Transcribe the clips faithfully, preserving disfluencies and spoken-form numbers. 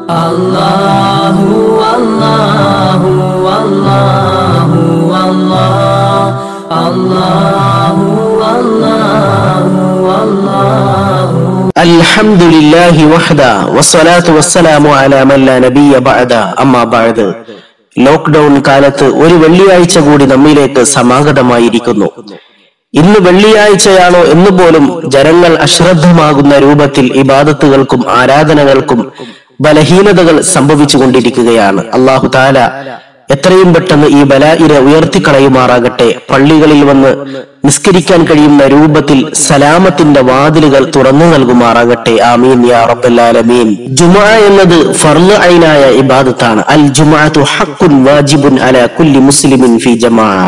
അല്ലാഹു അല്ലാഹു അല്ലാഹു അല്ലാഹു അല്ലാഹു അല്ലാഹു അൽഹംദുലില്ലാഹി വഹദ വസ്സലാത്തു വസ്സലാമു അലാ മൻ ലാ നബിയ ബഅദ അമ്മാ ബഅദ്. ലോക്ക്ഡൌൺ കാലത്ത് ഒരു വെള്ളിയാഴ്ച കൂടി നമ്മിലേക്ക് സമാഗതമായിരിക്കുന്നു. ഇന്ന് വെള്ളിയാഴ്ചയാണോ എന്ന് പോലും ജനങ്ങൾ അശ്രദ്ധമാകുന്ന രൂപത്തിൽ ഇബാദത്തുകൾക്കും ആരാധനകൾക്കും ബലഹീനതകൾ സംഭവിച്ചുകൊണ്ടിരിക്കുകയാണ്. അല്ലാഹു തആല എത്രയും പെട്ടെന്ന് ഈ ബലാഇനെ ഉയർത്തിക്കളയുമാറാകട്ടെ. പള്ളികളിൽ വന്ന് നിസ്കരിക്കാൻ കഴിയുന്ന രൂപത്തിൽ സലാമത്തിന്റെ വാതിലുകൾ തുറന്നു നൽകുമാറാകട്ടെ. ആമീൻ യാ റബ്ബൽ ആലമീൻ. ജുമുഅ എന്നത് ഫർള് ഐനായ ഇബാദത്താണ്. അൽ ജുമുഅതു ഹഖ്ഖുൻ വാജിബുൻ അലാ കുല്ലി മുസ്ലിമിൻ ഫീ ജമാഅ.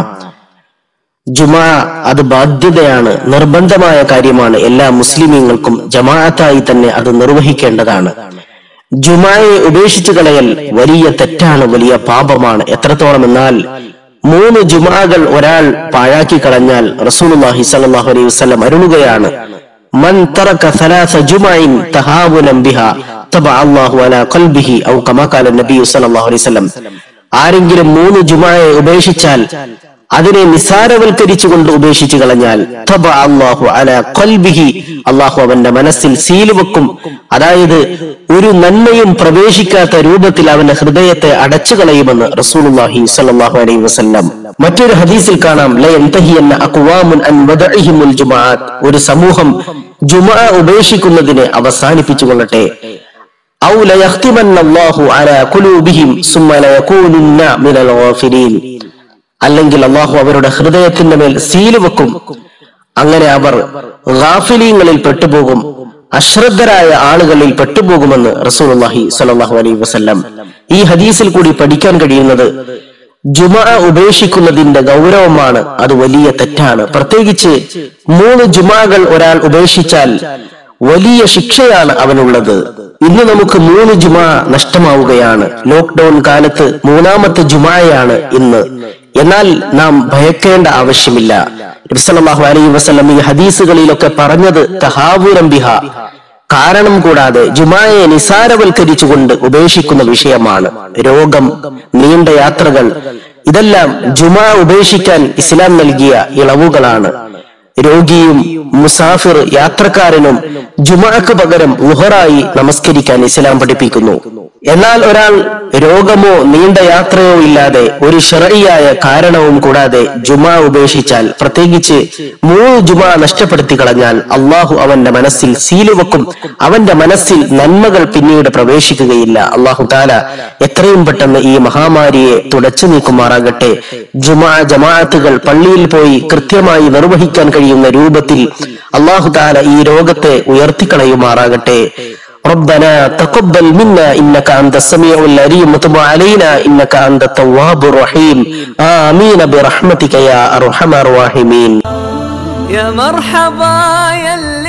ജുമുഅ അത് ബാധ്യതയാണ്, നിർബന്ധമായ കാര്യമാണ്. എല്ലാ മുസ്ലിമീങ്ങൾക്കും ജമാഅത്തായി തന്നെ അത് നിർവഹിക്കേണ്ടതാണ്. ജുമുഅയെ ഉപേക്ഷിച്ചു കളയൽ വലിയ തെറ്റാണ്, വലിയ പാപമാണ്. എത്രത്തോളം എന്നാൽ മൂന്ന് ജുമുഅകൾ ഒരാൾ പാഴാക്കി കളഞ്ഞാൽ റസൂലുള്ളാഹി സ്വല്ലല്ലാഹു അലൈഹി വസല്ലം അരുളുകയാണ്, മൻ തറക സലാസ ജുമുഅൻ തഹാവുനൻ ബിഹാ തബഅ അല്ലാഹു അലാ ഖൽബിഹി ഔ കമാ ഖാല നബി സ്വല്ലല്ലാഹു അലൈഹി വസല്ലം. ആരെങ്കിലും മൂന്ന് ജുമുഅയെ ഉപേക്ഷിച്ചാൽ, അതിനെ നിസാരവൽക്കരിച്ചുകൊണ്ട് ഉപേക്ഷിച്ചു കളഞ്ഞാൽ, തബഅ അല്ലാഹു അലാ ഖൽബിഹി, അല്ലാഹു അവന്റെ മനസ്സിൽ സീല് വെക്കും. അതായത് ഒരു നന്മയും പ്രവേശിക്കാത്ത രൂപത്തിൽ അവന്റെ ഹൃദയത്തെ അടച്ചു കളയുമെന്ന് റസൂലുള്ളാഹി സ്വല്ലല്ലാഹു അലൈഹി വസല്ലം. മറ്റൊരു ഹദീസിൽ കാണാം, ലയൻതഹിയന്ന അഖ്വാമുൻ അൻ വദഇഹിമുൽ ജുമുഅത്ത്, ഒരു സമൂഹം ജുമുഅ ഉപേക്ഷിക്കുന്നതിനെ അവസാനിപ്പിച്ചുകൊള്ളട്ടെ. ഔ ലയഖ്തിമന്ന അല്ലാഹു അലാ ഖുലൂബിഹിം സുമ്മ ലയകൂനുന്ന മിനൽ ഗാഫിലീൻ, അല്ലെങ്കിൽ അല്ലാഹു അവരുടെ ഹൃദയത്തിന്റെ മേൽ സീല് വെക്കും. അങ്ങനെ അവർ ഗാഫിലീങ്ങളിൽ പെട്ടുപോകും, അശ്രദ്ധരായ ആളുകളിൽ പെട്ടുപോകുമെന്ന് റസൂലുള്ളാഹി സ്വല്ലല്ലാഹു അലൈഹി വസല്ലം. ഈ ഹദീസിൽ കൂടി പഠിക്കാൻ കഴിയുന്നത് ജുമുഅ ഉപേക്ഷിക്കുന്നതിന്റെ ഗൗരവമാണ്. അത് വലിയ തെറ്റാണ്. പ്രത്യേകിച്ച് മൂന്ന് ജുമുഅകൾ ഒരാൾ ഉപേക്ഷിച്ചാൽ വലിയ ശിക്ഷയാണ് അവനുള്ളത്. ഇന്ന് നമുക്ക് മൂന്ന് ജുമുഅ നഷ്ടമാവുകയാണ്. ലോക്ക്ഡൌൺ കാലത്ത് മൂന്നാമത്തെ ജുമുഅയാണ് ഇന്ന്. എന്നാൽ നാം ഭയക്കേണ്ട ആവശ്യമില്ല. നബി സല്ലല്ലാഹു അലൈഹി വസല്ലം ഈ ഹദീസുകളിലൊക്കെ പറഞ്ഞത് തഹാവുനൻ ബിഹാ, കാരണം കൂടാതെ ജുമുഅയെ നിസാരവൽക്കരിച്ചുകൊണ്ട് ഉപേക്ഷിക്കുന്ന വിഷയമാണ്. രോഗം, നീണ്ട യാത്രകൾ, ഇതെല്ലാം ജുമുഅ ഉപേക്ഷിക്കാൻ ഇസ്ലാം നൽകിയ ഇളവുകളാണ്. രോഗിയും മുസാഫിർ യാത്രക്കാരനും ജുമുഅക്ക് പകരം ളുഹറായി നമസ്കരിക്കാൻ ഇസ്ലാം പഠിപ്പിക്കുന്നു. എന്നാൽ ഒരാൾ രോഗമോ നീണ്ട യാത്രയോ ഇല്ലാതെ ഒരു ശർഈയായ കാരണവും കൂടാതെ ജുമുഅ ഉപേക്ഷിച്ചാൽ, പ്രത്യേകിച്ച് മൂന്ന് ജുമുഅ നഷ്ടപ്പെടുത്തി കളഞ്ഞാൽ, അള്ളാഹു അവന്റെ മനസ്സിൽ സീല് വെക്കും. അവന്റെ മനസ്സിൽ നന്മകൾ പിന്നീട് പ്രവേശിക്കുകയില്ല. അള്ളാഹു തആല എത്രയും പെട്ടെന്ന് ഈ മഹാമാരിയെ തുടച്ചു നീക്കുമാറാകട്ടെ. ജുമുഅ ജമാഅത്തുകൾ പള്ളിയിൽ പോയി കൃത്യമായി നിർവഹിക്കാൻ കഴിയുന്ന രൂപത്തിൽ അള്ളാഹു തആല ഈ രോഗത്തെ ഉയർത്തിക്കളയുമാറാകട്ടെ. ربنا تقبل منا إنك أنت السميع العليم وتب علينا إنك أنت التواب الرحيم آمين برحمتك يا أرحم الراحمين. يا مرحبا يا